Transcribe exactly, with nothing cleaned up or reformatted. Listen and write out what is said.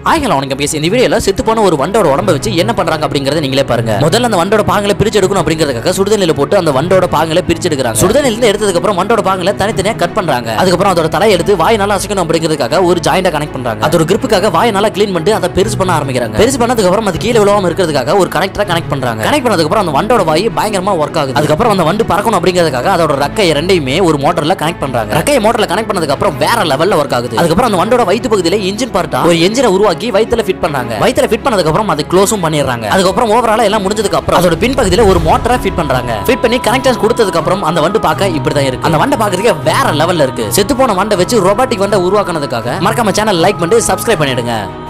ஆயிரம் உனக்கு பேசி இந்த வீடியோல செத்து போன ஒரு வண்டோட உடம்ப வச்சு என்ன பண்றாங்க அப்படிங்கறத நீங்களே பாருங்க. முதல்ல அந்த வண்டோட பாகங்களை பிரிச்சு எடுக்கணும் அப்படிங்கிறதுக்காக சுடுதண்ணில போட்டு அந்த வண்டோட பாகங்களை பிரிச்சு எடுக்கறாங்க. சுடுதண்ணில இருந்து எடுத்ததுக்கு அப்புறம் வண்டோட பாகங்களை தனித்தனியா கட் பண்றாங்க. அதுக்கு அப்புறம் அதோட தலையை எடுத்து வாயினால அசைக்கணும் அப்படிங்கிறதுக்காக ஒரு ஜாயிண்டா கனெக்ட் பண்றாங்க. அதோட கிரிப்புக்காக வாயினால க்ளீன் பண்ணிட்டு அதை பெருசு பண்ண ஆரம்பிக்கிறாங்க. பெருசு பண்ணதுக்கு அப்புறம் அது கீழே விழாம இருக்கிறதுக்காக ஒரு கனெக்டரா கனெக்ட் பண்றாங்க. கனெக்ட் பண்ணதுக்கு அப்புறம் அந்த வண்டோட வாய் பயங்கரமா ஒர்க் ஆகுது. அதுக்கு அப்புறம் அந்த வண்டு பறக்கணும் அப்படிங்கிறதுக்காக அதோட ரெக்கை ரெண்டையுமே ஒரு மோட்டர்ல கனெக்ட் பண்றாங்க. ரெக்கையை மோட்டர்ல கனெக்ட் பண்ணதுக்கு அப்புறம் வேற லெவல்ல ஒர்க் ஆகுது. அதுக்கு அப்புறம் அந்த வண்டோட வயித்து பகுதியில இன்ஜின் பார்ட்டா ஒரு என்ஜினை உருவாக்கி வயித்துல ஃபிட் பண்றாங்க. வயித்துல ஃபிட் பண்ணதுக்கு அப்புறம் அது க்ளோஸும் பண்ணிடுறாங்க. அதுக்கு அப்புறம் ஓவராலா எல்லாம் முடிஞ்சதுக்கு அப்புறம் அதோட பின் பகுதியில ஒரு மோட்டரை ஃபிட் பண்றாங்க. ஃபிட் பண்ணி கனெக்டர்ஸ் கொடுத்ததுக்கு அப்புறம் அந்த வண்டு பார்க்க இப்படி தான் இருக்கு. அந்த வண்டை பார்க்கிறதுக்கு வேற லெவல்ல இருக்கு. செத்து போன வண்டை வச்சு ரோபோட்டிக் வண்டை உருவாக்குனதுக்காக மறக்காம சேனல் லைக் பண்ணிட்டு சப்ஸ்கிரைப் பண்ணிடுங்க.